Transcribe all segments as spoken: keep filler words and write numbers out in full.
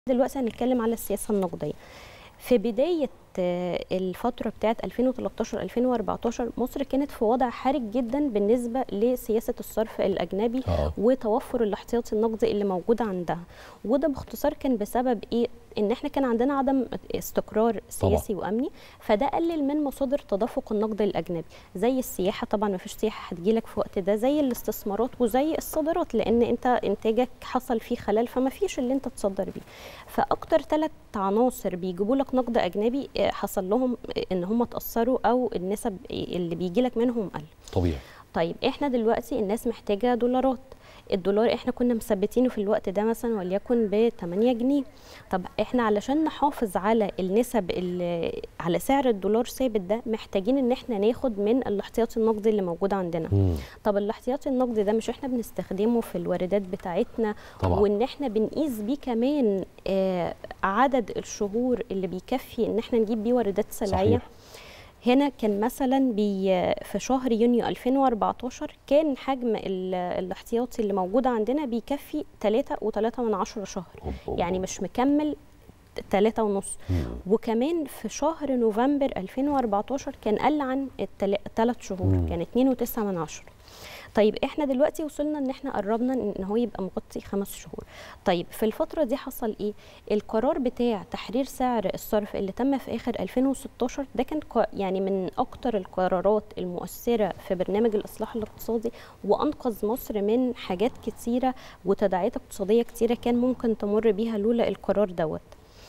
دلوقتي هنتكلم على السياسة النقدية. في بداية الفترة بتاعت ألفين وتلتاشر ألفين وأربعتاشر مصر كانت في وضع حرج جدا بالنسبة لسياسة الصرف الأجنبي أوه. وتوفر الاحتياطي النقدي اللي موجود عندها، وده باختصار كان بسبب إيه؟ إن إحنا كان عندنا عدم استقرار سياسي طبعا. وأمني، فده قلل من مصادر تدفق النقد الأجنبي، زي السياحة طبعا ما فيش سياحة هتجيلك في وقت ده، زي الاستثمارات وزي الصادرات، لأن أنت إنتاجك حصل فيه خلل فما فيش اللي أنت تصدر بيه. فأكتر ثلاث عناصر بيجيبوا لك نقد أجنبي حصل لهم ان هم اتاثروا او النسب اللي بيجي لك منهم قل. طبيعي. طيب احنا دلوقتي الناس محتاجه دولارات، الدولار احنا كنا مثبتينه في الوقت ده مثلا وليكن ب تمانية جنيه. طب احنا علشان نحافظ على النسب اللي على سعر الدولار ثابت ده محتاجين ان احنا ناخد من الاحتياطي النقدي اللي موجود عندنا. مم. طب الاحتياطي النقدي ده مش احنا بنستخدمه في الواردات بتاعتنا طبعا. وان احنا بنقيس بيه كمان آه عدد الشهور اللي بيكفي ان احنا نجيب بيه واردات سلعيه. صحيح. هنا كان مثلا في شهر يونيو ألفين وأربعتاشر كان حجم الاحتياطي اللي موجود عندنا بيكفي تلاتة وتلاتة من عشرة شهر، يعني مش مكمل تلاتة ونص. وكمان في شهر نوفمبر ألفين وأربعتاشر كان قل عن الثلاث شهور، كان اتنين وتسعة من عشرة. طيب احنا دلوقتي وصلنا ان احنا قربنا ان هو يبقى مغطي خمس شهور. طيب في الفتره دي حصل ايه؟ القرار بتاع تحرير سعر الصرف اللي تم في اخر ألفين وستاشر ده كان يعني من اكتر القرارات المؤثره في برنامج الاصلاح الاقتصادي، وانقذ مصر من حاجات كتيره وتداعيات اقتصاديه كتيره كان ممكن تمر بيها لولا القرار دوت.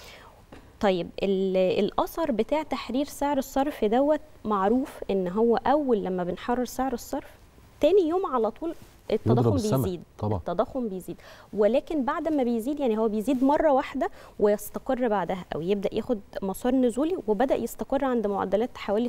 طيب الاثر بتاع تحرير سعر الصرف دوت معروف ان هو اول لما بنحرر سعر الصرف تاني يوم على طول التضخم بيزيد. طبعا. التضخم بيزيد، ولكن بعد ما بيزيد يعني هو بيزيد مره واحده ويستقر بعدها او يبدا ياخد مسار نزولي، وبدا يستقر عند معدلات حوالي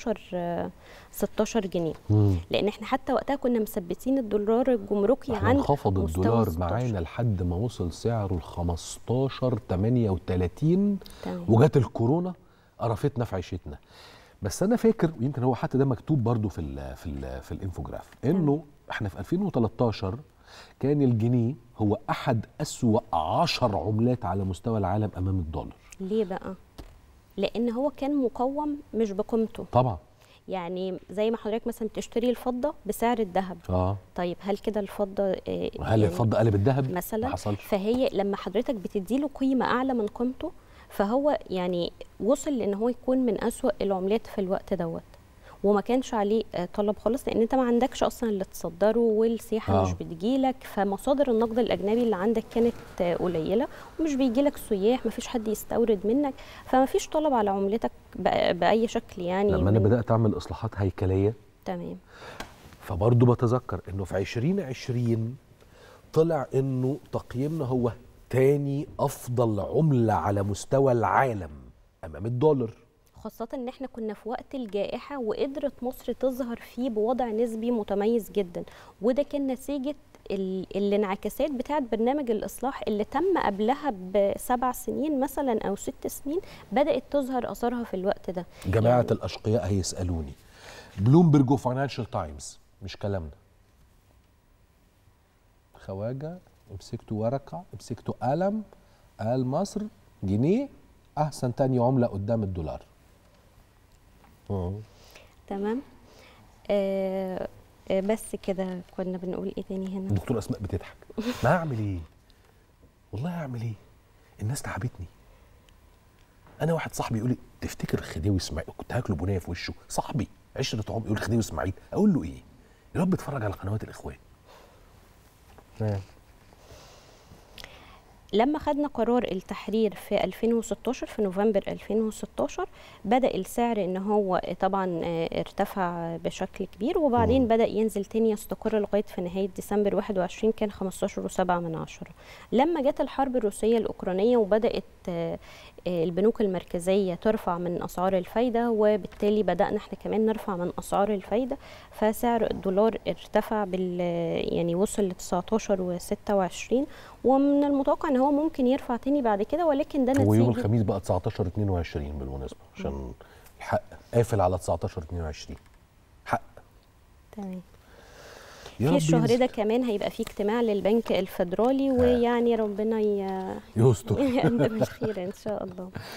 ستاشر جنيه. مم. لان احنا حتى وقتها كنا مثبتين الدولار الجمركي عند انخفض الدولار معانا لحد ما وصل سعره ل خمستاشر تمانية وتلاتين، وجات الكورونا قرفتنا في عيشتنا. بس انا فاكر ويمكن هو حتى ده مكتوب برضو في ال في ال في الانفوجراف انه احنا في ألفين وتلتاشر كان الجنيه هو احد اسوأ عشر عملات على مستوى العالم امام الدولار. ليه بقى؟ لان هو كان مقوم مش بقيمته. طبعا. يعني زي ما حضرتك مثلا بتشتري الفضه بسعر الذهب. اه طيب هل كده الفضه آه هل يعني الفضه قلب الذهب مثلا؟ ما حصلش. فهي لما حضرتك بتديله قيمه اعلى من قيمته فهو يعني وصل لان هو يكون من أسوأ العملات في الوقت دوت، وما كانش عليه طلب خالص لان انت ما عندكش اصلا اللي تصدره والسياحه آه. مش بتجيلك، فمصادر النقد الاجنبي اللي عندك كانت قليله ومش بيجيلك سياح، ما فيش حد يستورد منك، فما فيش طلب على عملتك باي شكل. يعني لما انا بدات اعمل اصلاحات هيكليه تمام، فبرضه بتذكر انه في عشرين عشرين طلع انه تقييمنا هو تاني افضل عمله على مستوى العالم امام الدولار، خاصة ان احنا كنا في وقت الجائحة وقدرت مصر تظهر فيه بوضع نسبي متميز جدا، وده كان نتيجة الانعكاسات بتاعت برنامج الإصلاح اللي تم قبلها بسبع سنين مثلا أو ست سنين بدأت تظهر أثرها في الوقت ده. جماعة يعني الأشقياء هيسألوني بلومبرج وفاينانشال تايمز مش كلامنا، خواجة امسكتوا ورقة امسكتوا قلم، قال مصر جنيه أحسن تاني عملة قدام الدولار. مم. تمام. آه آه بس كده كنا بنقول ايه تاني هنا؟ الدكتورة اسماء بتضحك. ما اعمل ايه؟ والله اعمل ايه؟ الناس تعبتني. انا واحد صاحبي يقول لي تفتكر خديوي اسماعيل؟ كنت هاكله بنيه في وشه، صاحبي عشرة عمر يقول خديوي اسماعيل، اقول له ايه؟ يا رب اتفرج على قنوات الاخوان. نعم. لما خدنا قرار التحرير في ألفين وستاشر في نوفمبر ألفين وستاشر بدأ السعر ان هو طبعا ارتفع بشكل كبير، وبعدين مم. بدأ ينزل تاني يستقر لغايه في نهايه ديسمبر واحد وعشرين كان خمستاشر وسبعة من عشرة. لما جت الحرب الروسيه الاوكرانيه وبدأت البنوك المركزيه ترفع من اسعار الفايده، وبالتالي بدأنا احنا كمان نرفع من اسعار الفايده، فسعر الدولار ارتفع بال يعني وصل ل تسعتاشر وستة وعشرين، ومن المتوقع ان هو ممكن يرفع تاني بعد كده، ولكن ده نتيجه هو يوم الخميس بقى تسعتاشر اتنين وعشرين بالمناسبه عشان الحق قافل على تسعتاشر اتنين وعشرين حق. تمام. في الشهر ده كمان هيبقى في اجتماع للبنك الفيدرالي، ويعني ربنا ي... يستر يقدم الخير ان شاء الله.